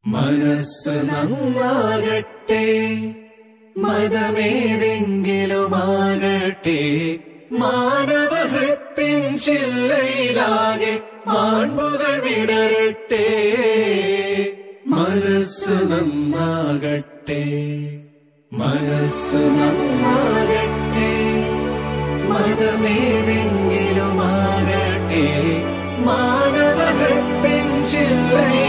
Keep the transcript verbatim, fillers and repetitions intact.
മനസ്സ് നന്നാകട്ടെ, മതമേതെങ്കിലുമാകട്ടെ, മാനവഹൃത്തിൻ ചില്ലയിലാകെ മാൺപുകൾ വിടരട്ടെ. മനസ്സ് നന്നാകട്ടെ, മനസ്സ് നന്നാകട്ടെ, മതമേതെങ്കിലുമാകട്ടെ, മാനവഹൃത്തിൻ ചില്ലയിൽ